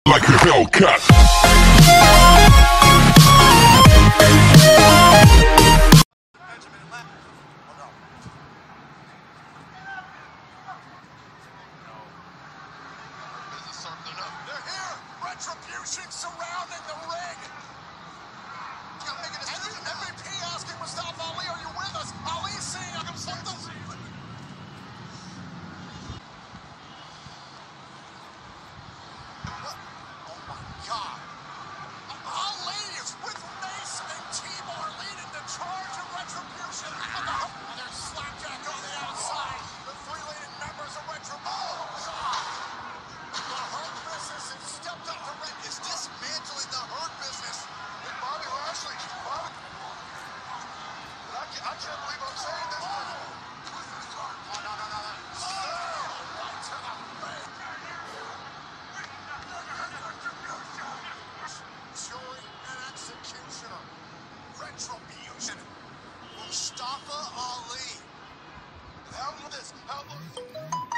like a Hellcat. They're here! Retribution surrounding the ring! MVP asking Mustafa Ali, are you with us? Ali saying, I'm something. Oh my God. Ali is with Mace and Timur leading the charge of Retribution. And there's Slapjack on the outside. The three-leading members of Retribution. The Hurt Business has stepped up to ring. Is dismantling the Hurt Business. And Bobby Lashley. I can't believe I'm saying this, but... Oh, no. Right to the ring. Jury and executioner. Retribution. Mustafa Ali. How